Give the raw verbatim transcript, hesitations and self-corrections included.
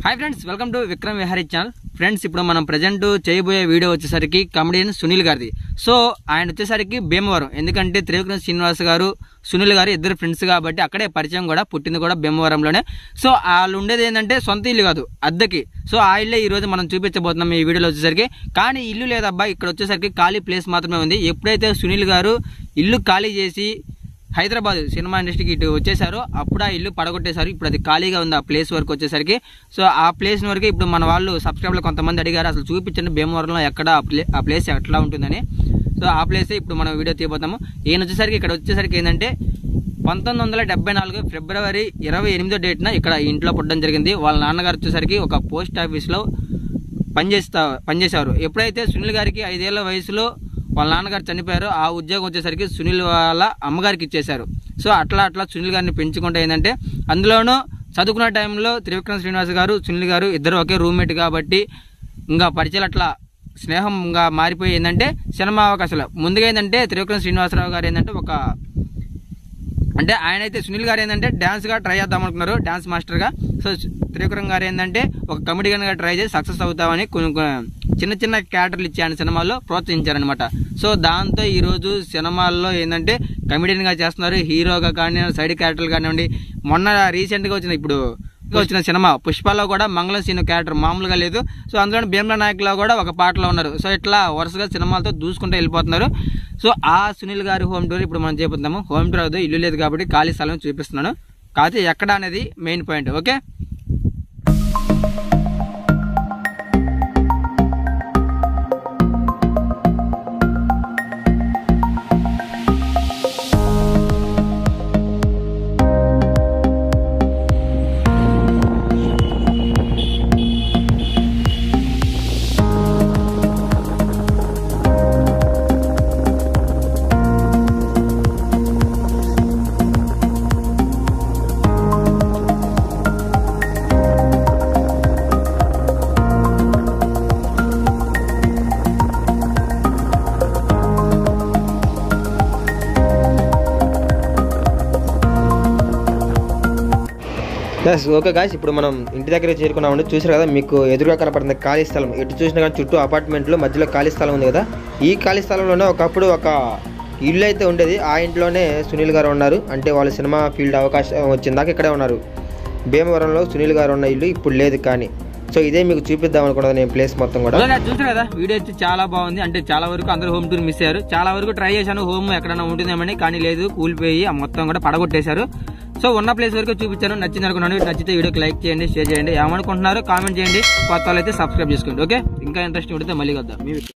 Hi friends, welcome to Vikram Vihari channel. Friends, ఇప్పుడు మనం present చేయబోయే వీడియో వచ్చేసరికి కమెడియన్ సునీల్ గారిది. సో ఆయన వచ్చేసరికి భీమవరం, ఎందుకంటే త్రివిక్రమ్ శ్రీనివాస్ గారు సునీల్ గారు ఇద్దరు ఫ్రెండ్స్ కాబట్టి అక్కడే పరిచయం కూడా, పుట్టింది కూడా భీమవరంలోనే. సో వాళ్ళు ఉండేది ఏంటంటే సొంత ఇల్లు కాదు, అద్దెకి. సో ఆ ఇల్లే ఈ రోజు మనం చూపించబోతున్నాం ఈ వీడియోలో వచ్చేసరికి. కానీ ఇల్లు లేదబ్బా, ఇక్కడ వచ్చేసరికి ఖాళీ ప్లేస్ మాత్రమే ఉంది. ఎప్పుడైతే సునీల్ గారు ఇల్లు ఖాళీ చేసి హైదరాబాద్ సినిమా ఇండస్ట్రీకి ఇటు వచ్చేసారు, అప్పుడు ఆ ఇల్లు పడగొట్టేశారు. ఇప్పుడు అది ఖాళీగా ఉంది ఆ ప్లేస్ వరకు వచ్చేసరికి. సో ఆ ప్లేస్ వరకు ఇప్పుడు మన వాళ్ళు సబ్స్క్రైబర్లు కొంతమంది అడిగారు, అసలు చూపించండి భీమవరంలో ఎక్కడ ఆ ప్లేస్ ఎట్లా ఉంటుందని. సో ఆ ప్లేస్ ఇప్పుడు మనం వీడియో తీయబోతాము. ఈయన వచ్చేసరికి ఇక్కడ వచ్చేసరికి ఏంటంటే పంతొమ్మిది వందల డెబ్బై నాలుగు ఫిబ్రవరి ఇరవై ఎనిమిదో డేట్న ఇక్కడ ఇంట్లో పుట్టడం జరిగింది. వాళ్ళ నాన్నగారు వచ్చేసరికి ఒక పోస్ట్ ఆఫీస్లో పనిచేస్తా పనిచేసేవారు. ఎప్పుడైతే సునీల్ గారికి ఐదేళ్ల వయసులో వాళ్ళ నాన్నగారు చనిపోయారు, ఆ ఉద్యోగం వచ్చేసరికి సునీల్ వాళ్ళ అమ్మగారికి ఇచ్చేశారు. సో అట్లా అట్లా సునీల్ గారిని పెంచుకుంటే ఏంటంటే, అందులోనూ చదువుకున్న టైంలో త్రివిక్రమ్ శ్రీనివాస్ గారు సునీల్ గారు ఇద్దరు ఒకే రూమ్మేట్ కాబట్టి ఇంకా పరిచయాలు అట్లా స్నేహంగా మారిపోయి ఏంటంటే సినిమా అవకాశాలు ముందుగా ఏంటంటే త్రివిక్రమ్ శ్రీనివాసరావు గారు ఏంటంటే ఒక అంటే ఆయన అయితే సునీల్ గారు ఏంటంటే డ్యాన్స్గా ట్రై చేద్దాం అనుకున్నారు, డ్యాన్స్ మాస్టర్గా. సో త్రివిక్రమ్ గారు ఏంటంటే ఒక కమెడియన్గా ట్రై చేసి సక్సెస్ అవుతామని కొన్ని చిన్న చిన్న క్యారెక్టర్లు ఇచ్చి ఆయన సినిమాల్లో ప్రోత్సహించారనమాట. సో దాంతో ఈరోజు సినిమాల్లో ఏంటంటే కమెడియన్గా చేస్తున్నారు, హీరోగా కానీ సైడ్ క్యారెక్టర్లు కానివ్వండి. మొన్న రీసెంట్గా వచ్చిన ఇప్పుడు వచ్చిన సినిమా పుష్పలో కూడా మంగళం సీను క్యారెక్టర్ మామూలుగా లేదు. సో అందులో భీమ్లా నాయక్లో కూడా ఒక పాటలో ఉన్నారు. సో ఇట్లా వరుసగా సినిమాలతో దూసుకుంటూ వెళ్ళిపోతున్నారు. సో ఆ సునీల్ గారి హోమ్ టూర్ ఇప్పుడు మనం చేపుతాము. హోమ్ టూర్ అవుతుంది, ఇల్లు లేదు కాబట్టి ఖాళీ స్థలం చూపిస్తున్నాను. కాకపోతే ఎక్కడ అనేది main point. Okay, okay guys, ఇప్పుడు మనం ఇంటి దగ్గర చేరుకున్నామండి. చూసారు కదా, మీకు ఎదురుగా కనపడుతుంది ఖాళీ స్థలం. ఎటు చూసినా కానీ చుట్టూ అపార్ట్మెంట్లు, మధ్యలో ఖాళీ స్థలం ఉంది కదా. ఈ ఖాళీ స్థలంలోనే ఒకప్పుడు ఒక ఇల్లు అయితే ఉండేది. ఆ ఇంట్లోనే సునీల్ గారు ఉన్నారు. అంటే వాళ్ళ సినిమా ఫీల్డ్ అవకాశం వచ్చిందాక ఇక్కడే ఉన్నారు. భీమవరంలో సునీల్ గారు ఉన్న ఇల్లు ఇప్పుడు లేదు. కానీ సో ఇదే మీకు చూపిద్దాం అనుకున్నది నేను ప్లేస్ మొత్తం కూడా. చూసారు కదా, వీడియో వచ్చి చాలా బాగుంది. అంటే చాలా వరకు అందరూ హోమ్ టూర్ మిస్ అయ్యారు. చాలా వరకు ట్రై చేశాను హోమ్ ఎక్కడైనా ఉంటుందేమని, కానీ లేదు, కూలిపోయి ఆ మొత్తం కూడా పడగొట్టేశారు. సో ఉన్న ప్లేస్ వరకు చూపించాను. నచ్చింది అనుకున్నాను. నచ్చితే వీడియోకి లైక్ చేయండి, షేర్ చేయండి, ఏమనుకుంటున్నారో కామెంట్ చేయండి. కొత్త వాళ్ళు అయితే సబ్స్క్రైబ్ చేసుకోండి. ఓకే, ఇంకా ఇంట్రెస్ట్ ఉంటే మళ్ళీ వద్దాం.